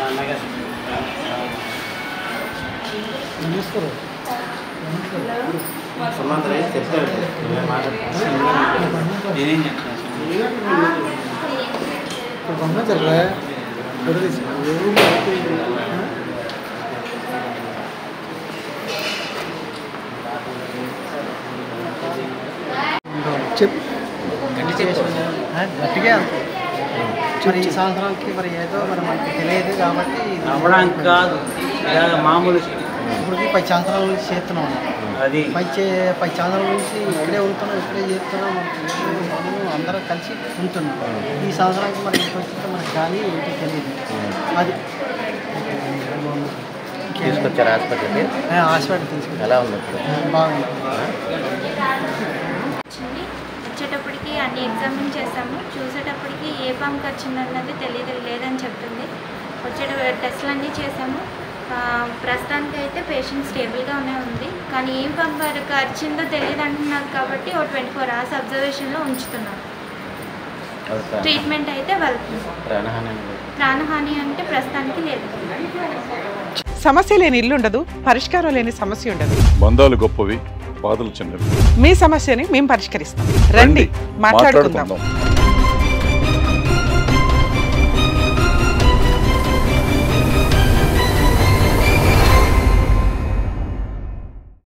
గట్టిగా మరి ఈ సంవత్సరానికి మరి ఏదో మరి మనకి తెలియదు కాబట్టి అవ్వడానికి కాదు మామూలు ఇప్పటికి 10 సంవత్సరాల నుంచి చేస్తున్నాం. అది 10 సంవత్సరాల నుంచి ఇక్కడే ఉంటున్నాం, ఇక్కడే చేస్తున్నాం. మనము అందరం కలిసి ఉంటున్నాం. ఈ సంవత్సరానికి మరి ఇంటికి వచ్చితే మనకి కానీ ఏంటి తెలియదు. అది తీసుకొచ్చారు హాస్పిటల్కి? హాస్పిటల్ తీసుకొచ్చారు. ఎలా ఉంది? బాగుంది. వచ్చేటప్పటికి అన్ని ఎగ్జామిన్ చేసాము. చూసేటప్పటికి ఏ పంప్ వచ్చిందన్నది లేదని చెప్తుంది. వచ్చే టెస్ట్లు అన్నీ చేసాము. ప్రస్తుతానికి అయితే పేషెంట్ స్టేబుల్గానే ఉంది. కానీ ఏం పంప్ వచ్చిందో తెలియదు అంటున్నారు కాబట్టి ఒక 24 hours అబ్జర్వేషన్లో ఉంచుతున్నాం. ట్రీట్మెంట్ అయితే వెళ్తుంది. ప్రాణహాని అంటే ప్రస్తుతానికి లేదు. సమస్య లేని ఇల్లు ఉండదు, పరిష్కారం లేని సమస్య ఉండదు. బంధాలు గొప్పవి, బాధలు చిన్నవి. మీ సమస్యని మేము పరిష్కరిస్తాం. రండి, మాట్లాడుకుందాం.